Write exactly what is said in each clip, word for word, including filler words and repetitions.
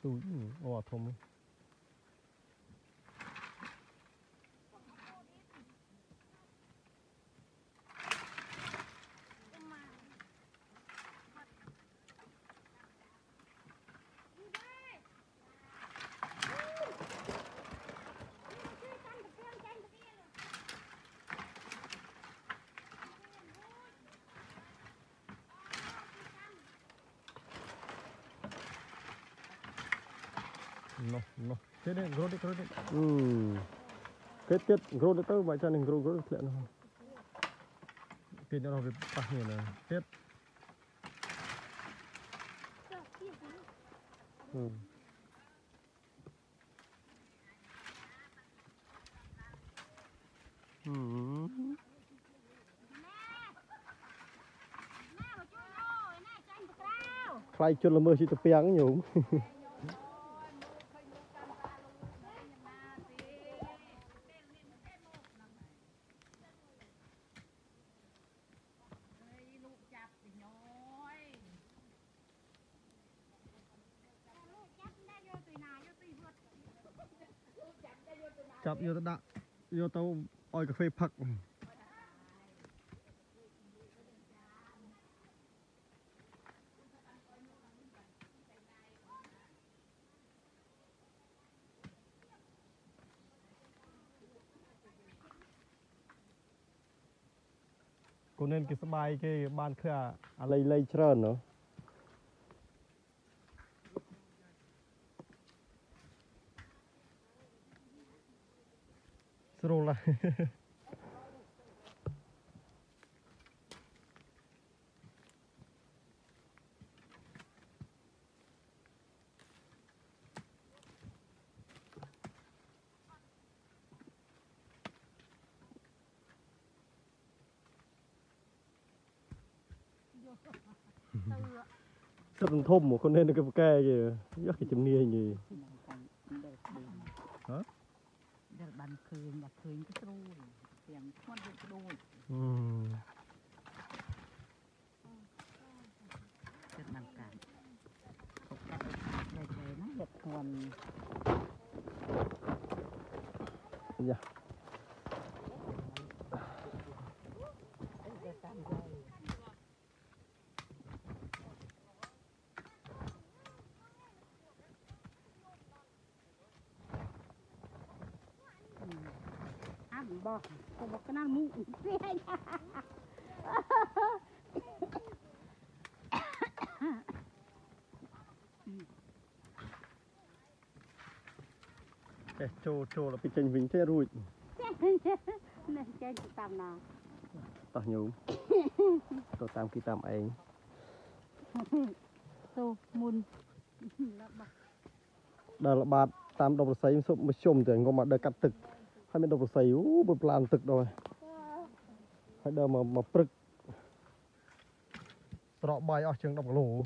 tôi ô thùng no no thế đấy gro đi gro đi ừ kết kết gro đi tới vậy cho nên gro gro lẹ nó cái nó về bắt nhiều này kết ừ ừ khai cho là mưa chỉ tập piang nhủ chập vô đã vô tao oi cà phê phật cô nên cái sbài cái ban khơi à lây lây trơn nữa rồi là rất là thơm một con nên cái ke gì rất cái chim nia gì hả bàn khơi mà khơi cái trôi tiếng thoát được cái đôi rất bằng cả không cắt này này nó giật còn dạ bò có một cái nào mũ cái trâu trâu là bị chênh vĩnh thế rồi này chênh tam nào tao nhủ tao tam kia tam ấy tô môn đây là bát tam đồng sấy sụp mới chôm thì ngon mà đời cắt tực hay bên đồng sấy ú bột lan tực rồi hay đời mà mà prực sọ bay ở trường đọc lỗ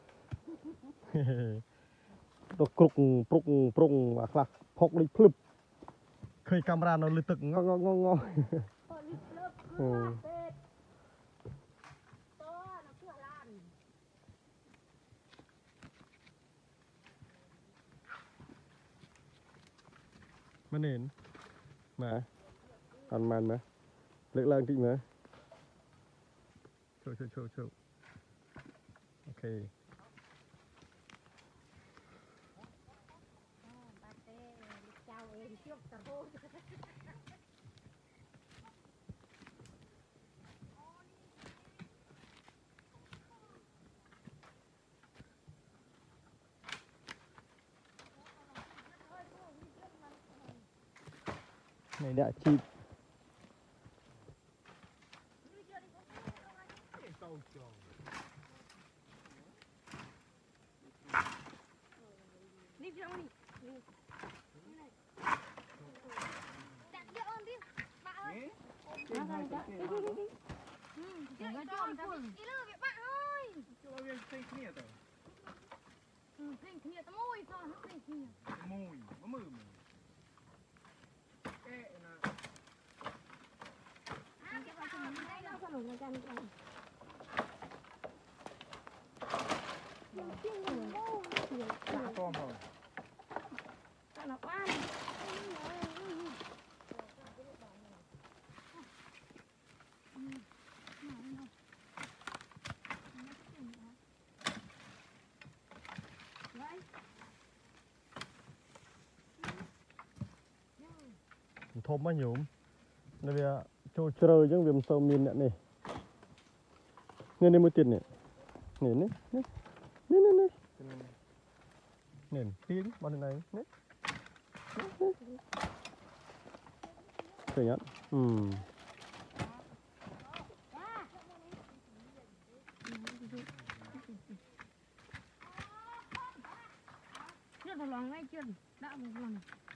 tôi cục prục prục mà khạc phọc đi phụp khơi camera nó lư tực ngon ngon ngon ngon mà nền mà ăn màn mà lực lang tí mà chụp chụp chụp chụp ok này đã chip đi trong đi đặt cho ơn đi bạn ơi đi đi đi đi đi cho ơn đi lừa việc bạn ơi cho viên tinh kia rồi tinh kia tao môi thôi tinh kia mùi có mùi ê nè à cái bạn mình đây đâu sao mình ra đây đã to rồi ធំមកញោមនៅវាចូលជ្រៅអញ្ចឹងវាមិនសូវមានអ្នកនេះនេះនេះមួយទៀតនេះនេះនេះនេះនេះនេះនេះទៀងបងណៃនេះឃើញអត់ហឹម chưa được lòng ngay chưa đã một lần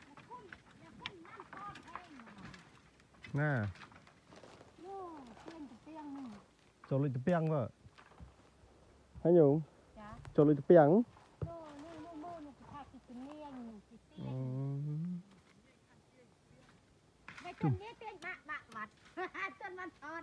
ណា ចូលលុយទៅពាំងមើលហើយញោមចូលលុយទៅពាំងអឺ chân nhé tên bạc bạc mặt chân mặt tròn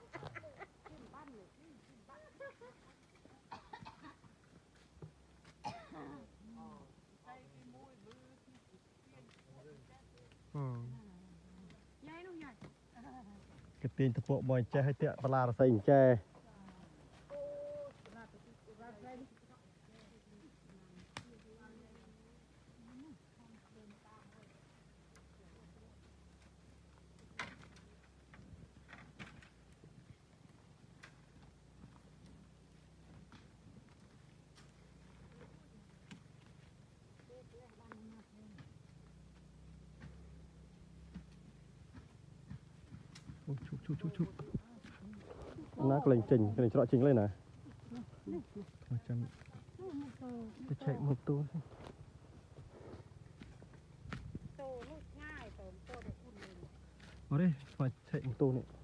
គេទាញតពកមកចេះឲ្យតាក់បលារស័យអញ្ចេះ chụp chụp chụp chụp nó có lệnh trình cái này cho trình lên này chân cái chạy một tô ở đây phải chạy một tô này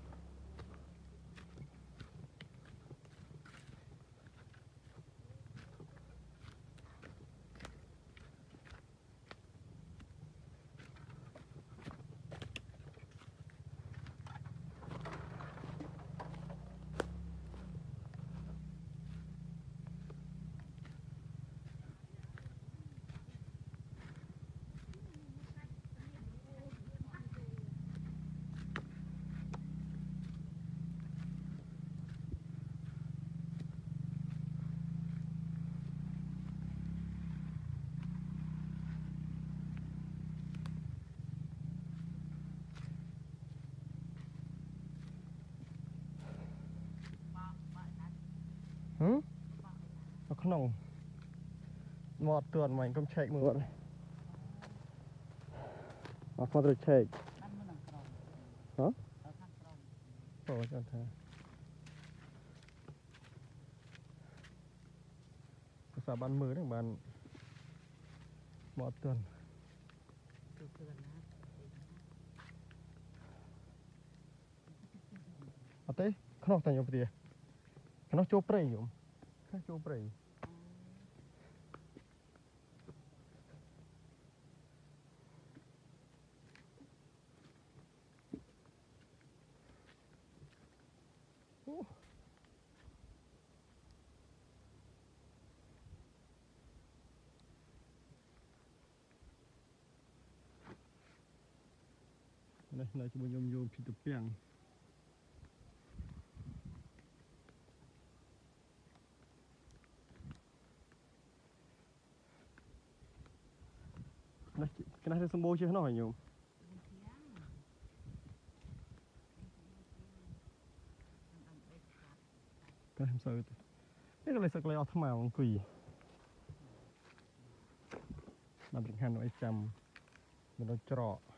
hử nó không nồng một tuần mình không chạy mượn nó không được chạy hả ôi cho thế sao bán mưa đấy bạn một tuần ở đây không thành nhiều tiền nó chụp prey nhỉ nó chụp prey đây là cho mình nhôm nhôm thì tập piang cái này là bô chưa nó hỏi nhiều cái làm sao cái này sạc lại ở thầm màu quỷ làm việc hành nội chăm mình nó trọ